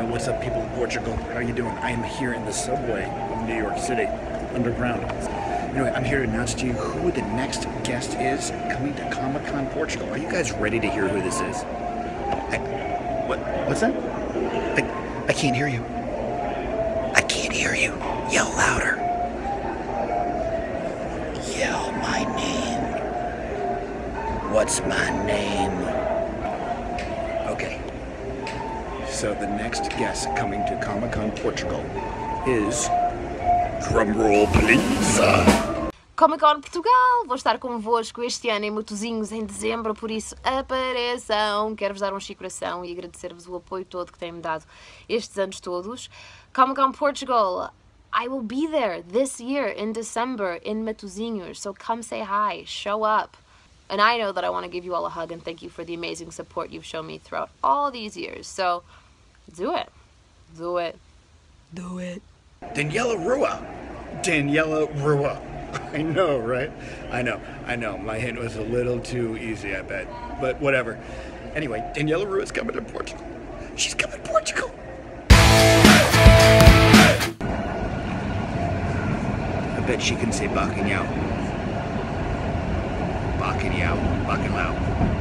What's up, people of Portugal? How are you doing? I am here in the subway of New York City, underground. Anyway, I'm here to announce to you who the next guest is coming to Comic-Con Portugal. Are you guys ready to hear who this is? What's that? I can't hear you. I can't hear you. Yell louder. Yell my name. What's my name? Okay. So the next guest coming to Comic-Con Portugal is... Drumroll, please. Comic-Con Portugal! Vou estar convosco este ano em Matosinhos em dezembro, por isso apareçam! Quero-vos dar um chique coração e agradecer-vos o apoio todo que têm-me dado estes anos todos. Comic-Con Portugal, I will be there this year in December in Matosinhos, so come say hi, show up. And I know that I want to give you all a hug and thank you for the amazing support you've shown me throughout all these years, so do it. Do it. Do it. Daniela Rua. Daniela Rua. I know, right? I know. My hint was a little too easy, I bet. But whatever. Anyway, Daniela Rua is coming to Portugal. She's coming to Portugal. I bet she can say Bacalhau. Bacalhau. Bacalhau.